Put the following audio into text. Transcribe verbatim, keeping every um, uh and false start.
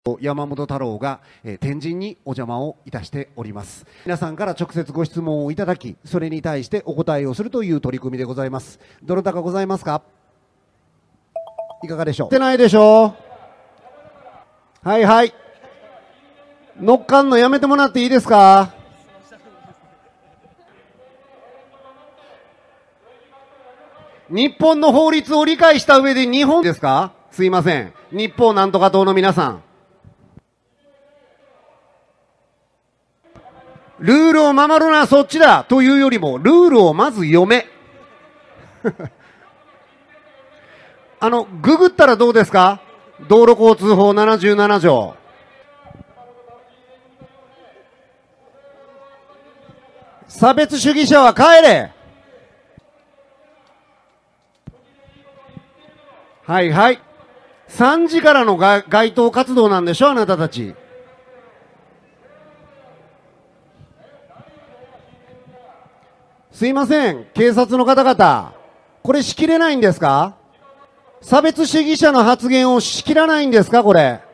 山本太郎が、えー、天神にお邪魔をいたしております。皆さんから直接ご質問をいただき、それに対してお答えをするという取り組みでございます。どなたかございますか？いかがでしょう？出てないでしょう？はいはい。乗っかんのやめてもらっていいですか？日本の法律を理解した上で日本ですか？すいません。日本なんとか党の皆さん。ルールを守るのはそっちだというよりも、ルールをまず読め。あの、ググったらどうですか？道路交通法ななじゅうなな条。差別主義者は帰れ。はいはい。さんじからのが街頭活動なんでしょ、あなたたち。すいません、警察の方々。これしきれないんですか？差別主義者の発言をしきらないんですか、これ。